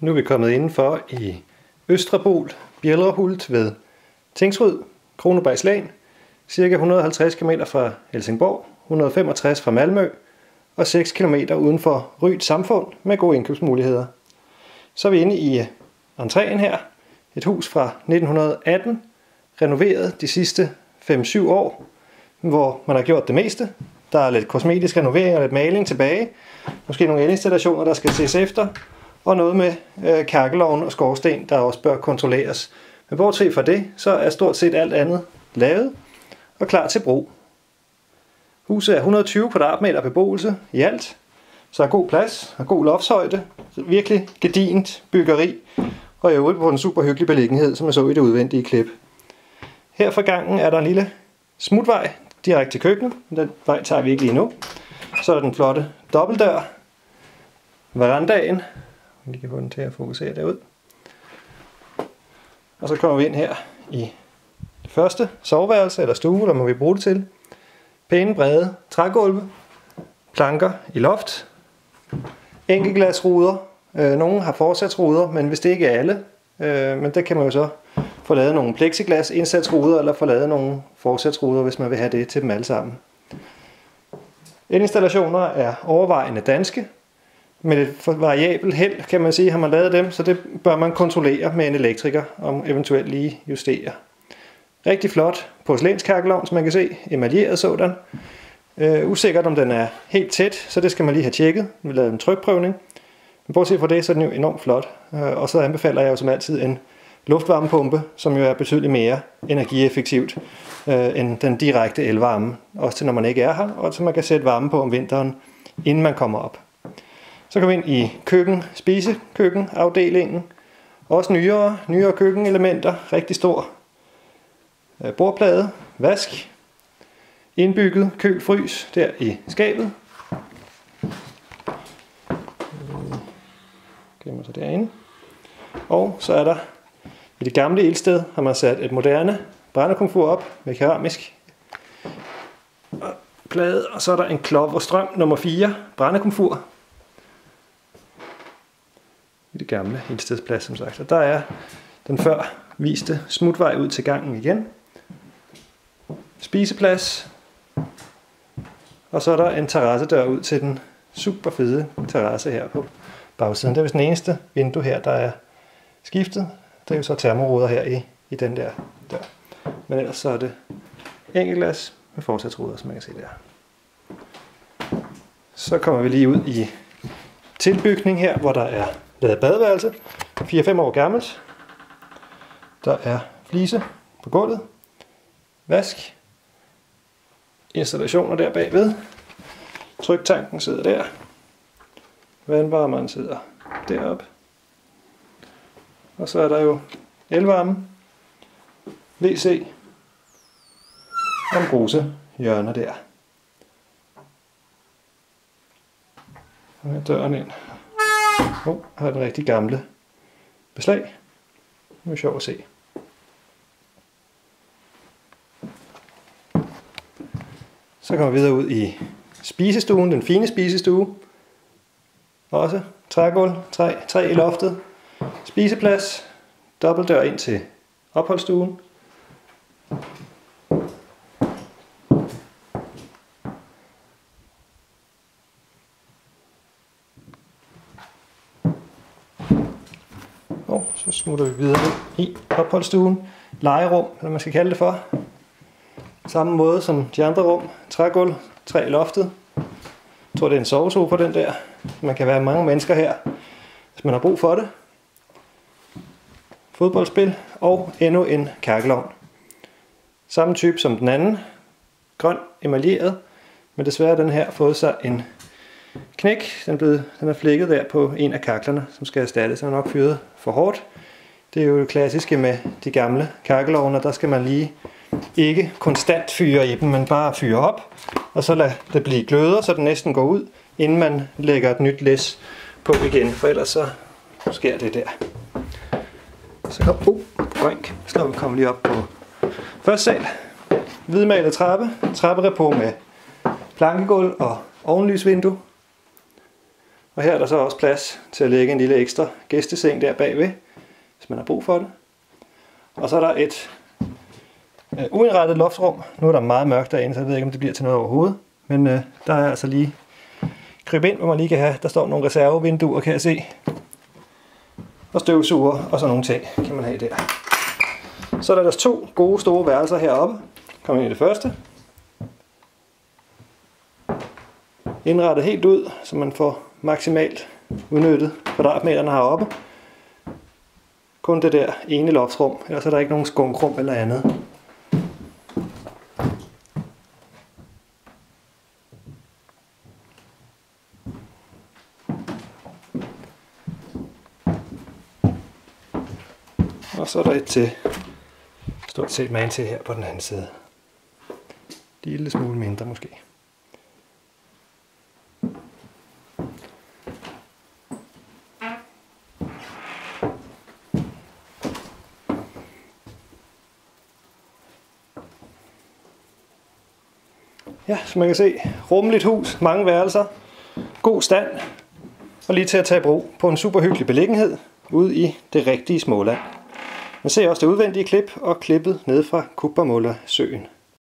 Nu er vi kommet indenfor i Østre Bol, Bjælderhult ved Tingsryd, Kronobergs Len, ca. 150 km fra Helsingborg, 165 fra Malmø og 6 km uden for Ryd Samfund med gode indkøbsmuligheder. Så er vi inde i entréen her. Et hus fra 1918, renoveret de sidste 5-7 år, hvor man har gjort det meste. Der er lidt kosmetisk renovering og lidt maling tilbage. Måske nogle elinstallationer, der skal ses efter. Og noget med kakkelovn og skorsten, der også bør kontrolleres. Men bortset fra det, så er stort set alt andet lavet og klar til brug. Huset er 120 kvadratmeter beboelse i alt. Så er god plads og god loftshøjde. Virkelig gedigent byggeri. Og i øvrigt på en super hyggelig beliggenhed, som jeg så i det udvendige klip. Her for gangen er der en lille smutvej direkte til køkkenet. Den vej tager vi ikke lige nu. Så er der den flotte dobbeltdør. Verandaen. Vi kan få den til at fokusere derud. Og så kommer vi ind her i det første soveværelse eller stue, der må vi bruge det til. Pæne brede trægulve. Planker i loft. Enkeltglasruder. Nogle har forsatsruder, men hvis det ikke er alle, men det kan man jo så få lavet nogle plexiglas indsatsruder, eller få lavet nogle forsatsruder, hvis man vil have det til dem alle sammen. Elinstallationer er overvejende danske. Med et variabelt held, kan man sige, har man lavet dem, så det bør man kontrollere med en elektriker, om eventuelt lige justere. Rigtig flot porcelænskakkelovn, som man kan se, emaljeret sådan. Usikkert om den er helt tæt, så det skal man lige have tjekket. Vi har lavet en trykprøvning. Men bortset fra det, så er den jo enormt flot. Og så anbefaler jeg jo som altid en luftvarmepumpe, som jo er betydeligt mere energieffektivt end den direkte elvarme. Også til når man ikke er her, og så man kan sætte varme på om vinteren, inden man kommer op. Så kommer vi ind i spisekøkkenafdelingen. Også nyere køkkenelementer. Rigtig stor bordplade, vask, indbygget køl-frys der i skabet. Gemmer sig derinde. Og så er der i det gamle ildsted har man sat et moderne brændekomfur op med keramisk plade, og så er der en Clover Strøm nummer 4 brændekomfur i det gamle ildstedsplads, som sagt. Og der er den før viste smutvej ud til gangen igen. Spiseplads. Og så er der en terrassedør ud til den super fede terrasse her på bagsiden. Det er vist den eneste vindue her, der er skiftet. Der er jo så termoruder her i den der dør. Men ellers så er det enkeltglas med forsatsruder, som man kan se der. Så kommer vi lige ud i tilbygning her, hvor der er lavet badeværelse. 4-5 år gammelt. Der er flise på gulvet. Vask. Installationer der bagved. Tryktanken sidder der. Vandvarmeren sidder deroppe. Og så er der jo elvarme, WC og en brusehjørne der. Og her er døren ind. Her er den rigtig gamle beslag. Det er sjovt at se. Så kommer vi videre ud i spisestuen, den fine spisestue. Også trægulv, træ i loftet. Spiseplads, dobbeltdør ind til opholdsstuen. Og så smutter vi videre i opholdsstuen. Legerum, hvad man skal kalde det for. Samme måde som de andre rum. Trægulv, træ i loftet. Jeg tror det er en sovesofa den der. Man kan være mange mennesker her, hvis man har brug for det. Fodboldspil og endnu en kakkelovn. Samme type som den anden. Grøn emaljeret. Men desværre har den her fået sig en knæk. Den er flækket der på en af kaklerne, som skal erstattes. Den er nok fyret for hårdt. Det er jo det klassiske med de gamle kakkelovne. Der skal man lige ikke konstant fyre i dem, men bare fyre op. Og så lade det blive gløder, så den næsten går ud, inden man lægger et nyt læs på igen. For ellers så sker det der. Så kommer vi lige op på første sal. Hvidmalet trapperepå med plankegulv og ovenlysvindue. Og her er der så også plads til at lægge en lille ekstra gæsteseng der bagved, hvis man har brug for det. Og så er der et uindrettet loftrum. Nu er der meget mørkt derinde, så jeg ved ikke, om det bliver til noget overhovedet. Men der er altså lige kryb ind, hvor man lige kan have. Der står nogle reservevinduer, kan jeg se. Og støvsuger og sådan nogle ting kan man have der. Så er der 2 gode store værelser heroppe. Kom ind i det første. Indrettet helt ud, så man får maksimalt udnyttet kvadratmeterne heroppe. Kun det der ene loftsrum, ellers er der ikke nogen skunkrum eller andet. Og så er der et til, stort set man til her på den anden side. Lille smule mindre måske. Ja, som man kan se, rummeligt hus, mange værelser, god stand og lige til at tage i brug på en super hyggelig beliggenhed ude i det rigtige Småland. Man ser også det udvendige klip og klippet ned fra Kuppamølla søen.